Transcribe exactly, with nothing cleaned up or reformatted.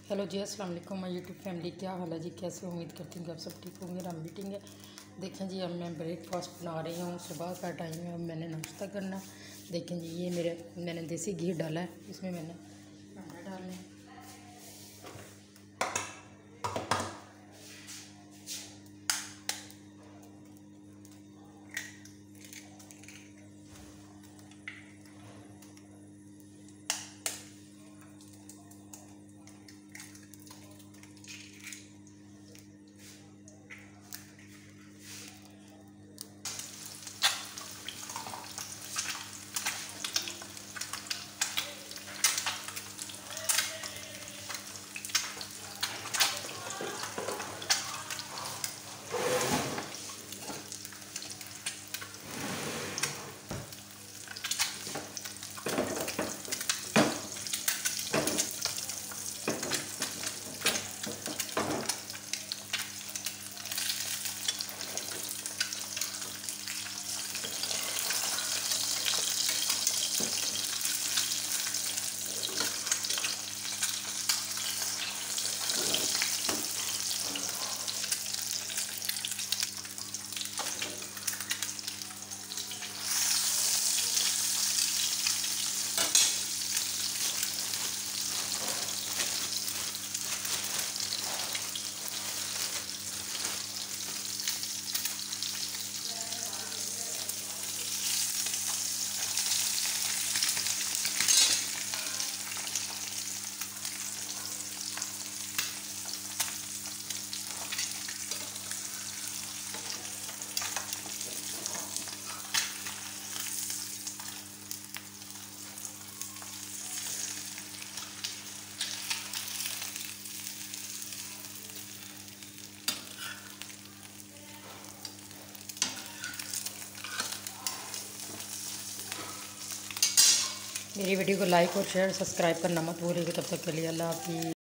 Hello जी, अस्सलाम वालेकुम my YouTube family. क्या हाल है जी? कैसे उम्मीद करती हूँ कि आप सब ठीक होंगे। हम मीटिंग है। देखें जी, अब मैं ब्रेकफास्ट बना रही हूँ। सुबह का टाइम है, अब मैंने नाश्ता करना। देखें जी, ये मेरे मैंने देसी घी डाला है, इसमें मैंने अंडा डालने हैं। मेरी वीडियो को लाइक और शेयर सब्सक्राइब करना मत भूलिएगा। तब तक के लिए अल्लाह हाफिज़।